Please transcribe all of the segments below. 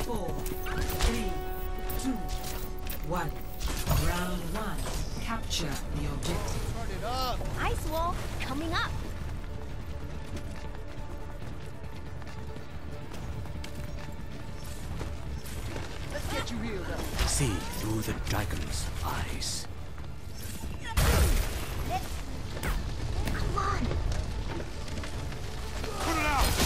4, 3, 2, 1. Round 1. Capture the objective. Turn it up. Ice wall coming up. Let's get you healed up. See through the dragon's eyes. Come on. Put it out.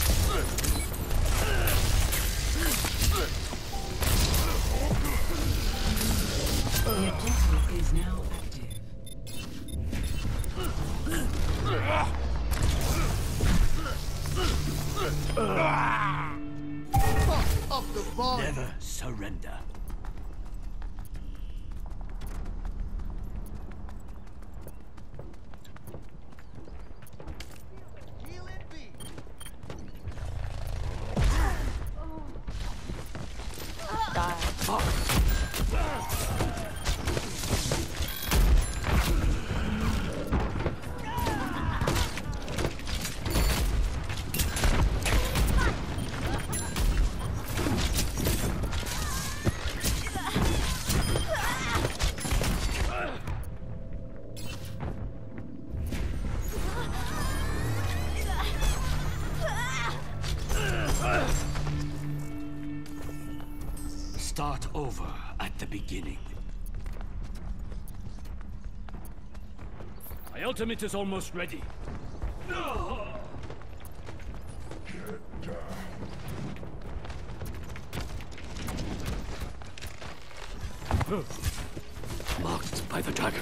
The objective is now active. Fuck up the volume. Never surrender. Heal it be. Start over at the beginning. My ultimate is almost ready. Marked by the dragon.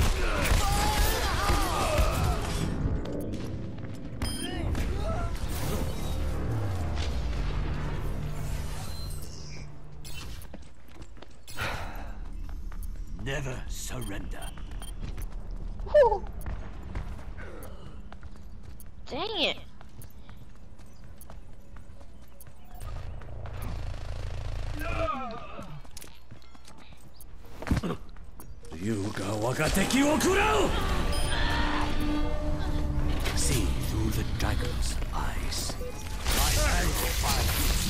Never surrender. Whew. Dang it. Yuga wagateki wo kurau! See through the dragon's eyes. My hand will find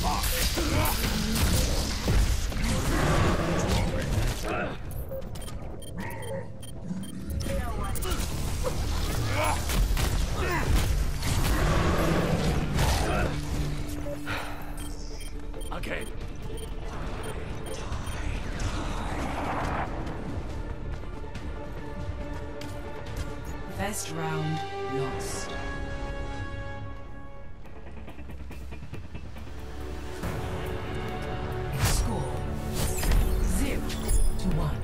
again. First round lost. Score 0-1.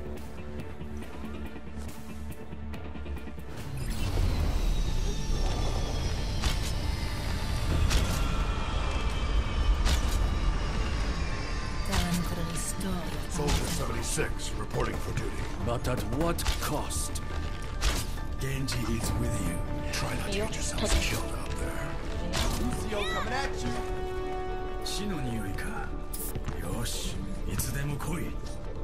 Soldier 76, reporting for duty. But at what cost? Genji is with you. Try not to get yourself killed out there. Lucio coming at you. 死の匂いか。よし、いつでも来い。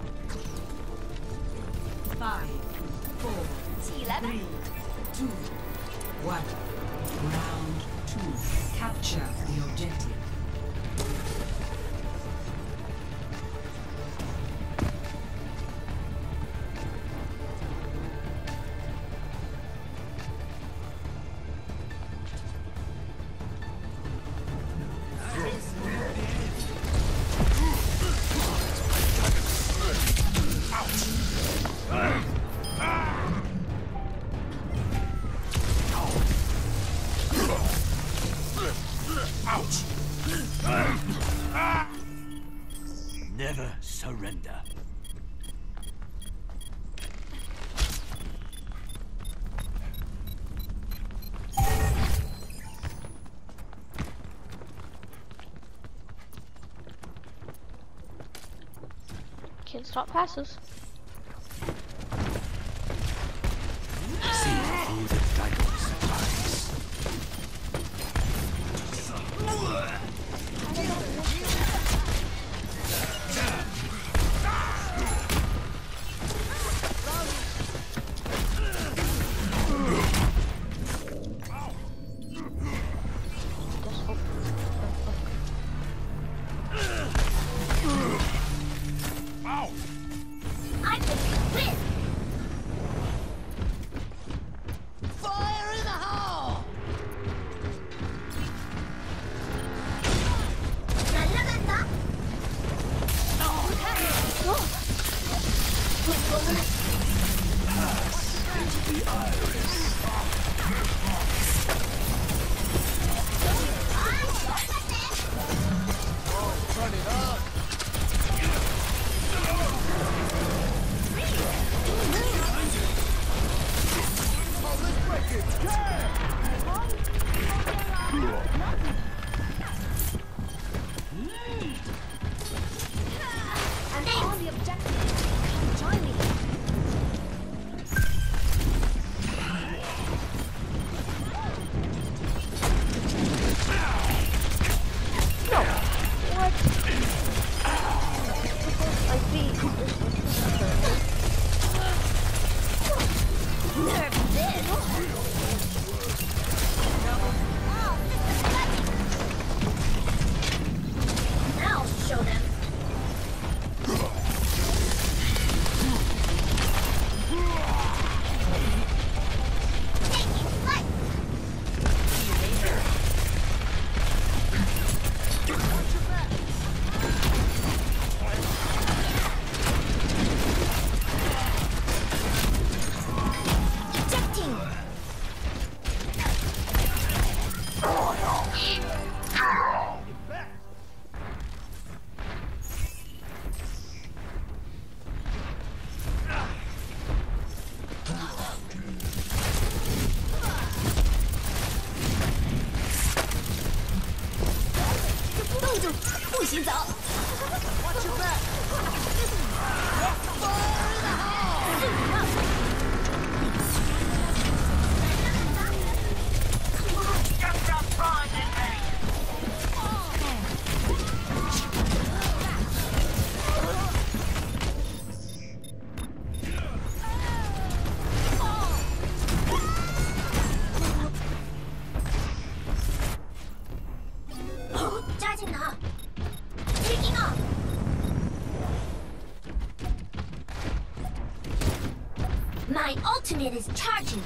5, 4, 3, 2, 1. Round 2. Capture the objective. Never surrender. Can't stop passes. See through the dragon's eyes. Just hope. 住，不许走。 Watch your back. Taking off. My ultimate is charging.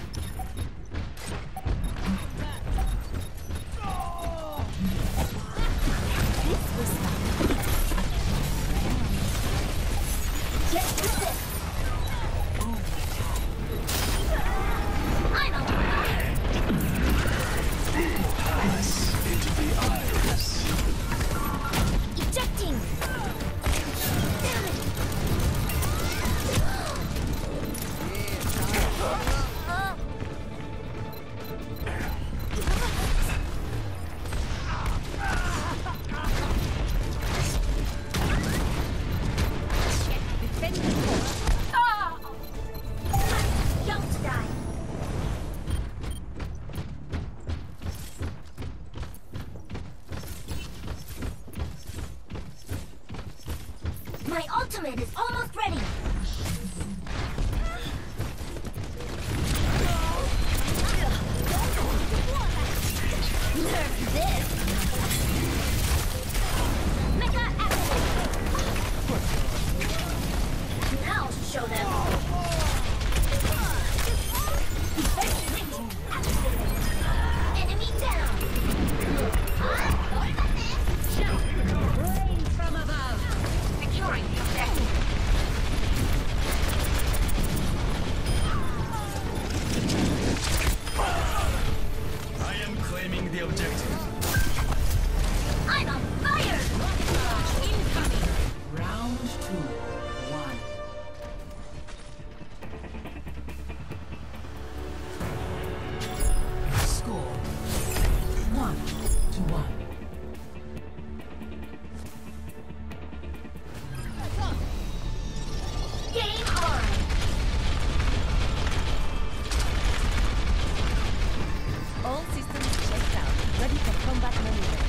Get with it. I'm on fire. Pass into the iris. Ejecting. Damn it. Don't die. My ultimate is almost ready. Nerf this. Mecha activate. Now show them. Enemy down. Rain from above. Securing the objective. I am claiming the objective. I'm on fire. Incoming. Round 2. 1. Score 1-1. Game on. All systems checked out. Ready for combat maneuvers.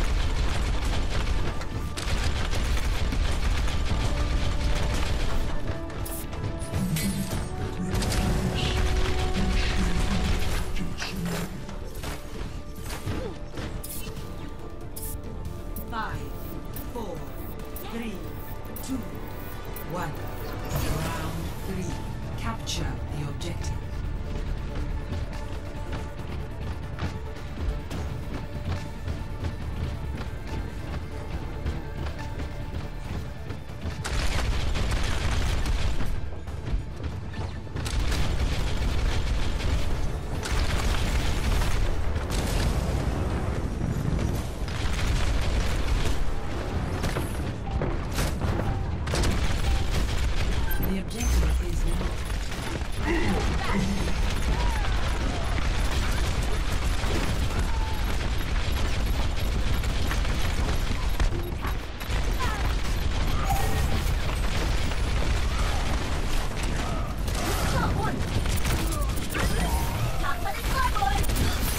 Five, 4, 3, 2, 1. Round 3. Capture the objective. The objective is now. Top one. Top of the scoreboard.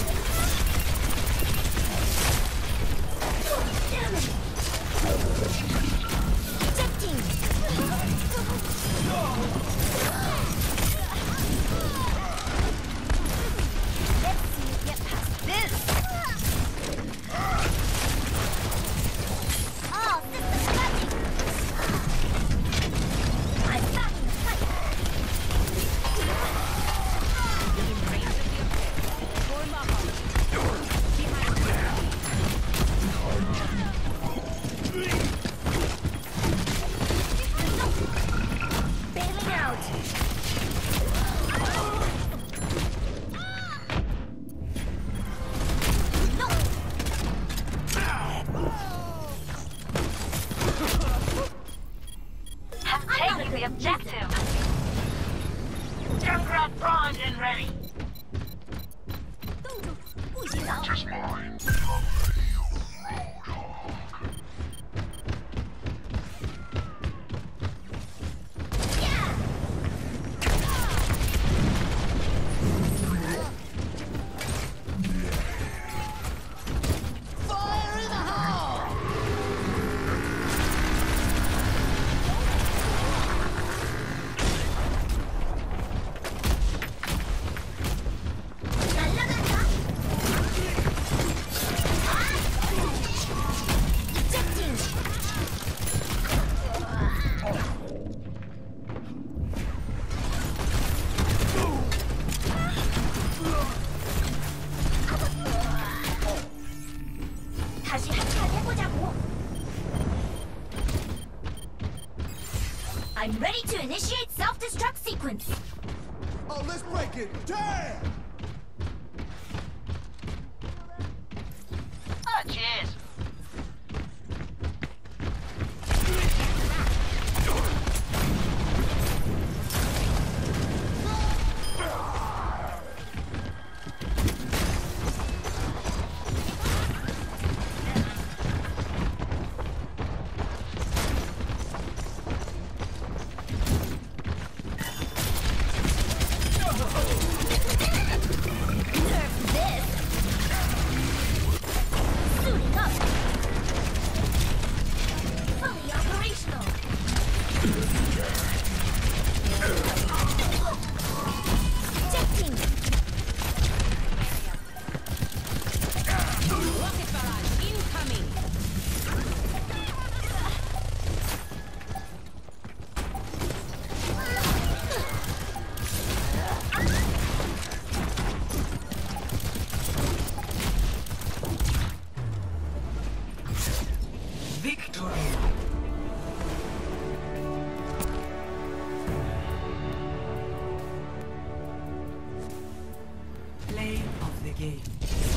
Damn it. Ejecting. Let's see you get past this. Oh, system crashing. I'm back in the fight. In range of the objective. Form up on behind bailing out. No. Have taken the objective. Junkrat primed and ready. 不许走。 I'm ready to initiate self-destruct sequence. Oh, let's break it. Damn! Oh, cheers. Rocket barrage incoming. Victory! Play of the game.